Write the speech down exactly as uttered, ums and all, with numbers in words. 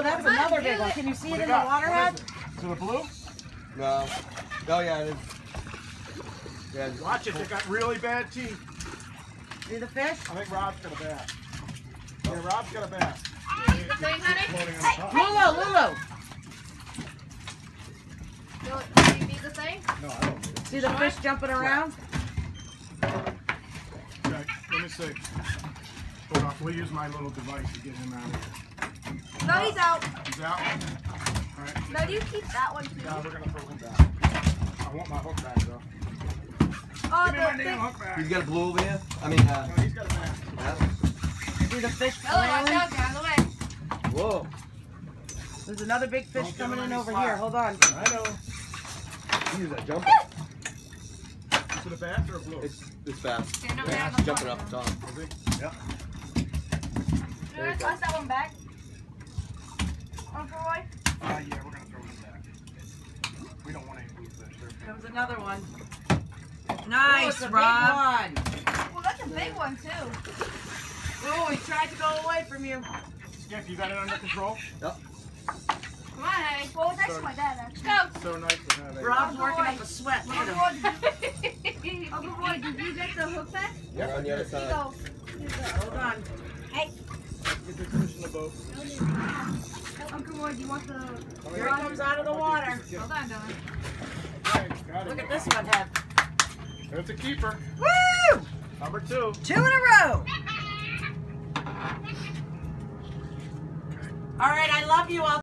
that's another big one. Can you see it in the water head? Is it a blue? No. Oh yeah, it is. Yeah. Watch it. They got really bad teeth. See the fish? I think Rob's got a bass. Yeah, Rob's got a bass. Thing, honey? Lulu, Lulu. Do you need the thing? No, I don't need it. See the fish jumping around? Okay, let me see. Hold on, we'll use my little device to get him out of here. No, he's out. He's out? Alright. No, do you keep that one too? Now we're gonna throw him back. I want my hook back though. Oh, Give me my the damn thing. hook back. He's got a blue over here. I mean, uh, No, he's got a bass. yeah. See the fish Oh, watch flailing? out, get out of the way. Whoa. There's another big fish Don't give coming him in any over slack. here. Hold on. I know. He's a jumper. Is it a bass or a blue? It's it's fast. Stand over Yeah, there on it's the jumping front. up the top. Is it? Yeah. You want to toss that one back? Uncle Roy? Uh, yeah, we're gonna throw him back. We don't want any blue fish. They're There was another one. Nice, Oh, it's a Rob. big one. Well, that's a big one too. Oh, he tried to go away from you. Skip, you got it under control? Yep. Come on, honey. Well, it's actually my dad, actually. Go. So nice to have it. Rob's working up a sweat. Look at Uncle him. Roy, Uncle Roy, did you get the hook back? We're on the other He side. goes. Hold on. Hey, Get the fish in the boat. Uncle Roy, do you want the... Here he comes out of the water. Hold on, darling. Okay, got it. Look at this one have. That's a keeper. Woo! Number two. Two in a row. All right, I love you all.